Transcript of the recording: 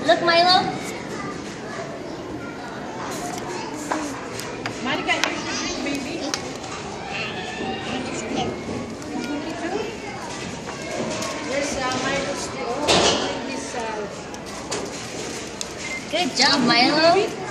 Look, Milo. Monica, here's your drink, baby. Where's Milo's tea? Oh, this. Good job, Milo.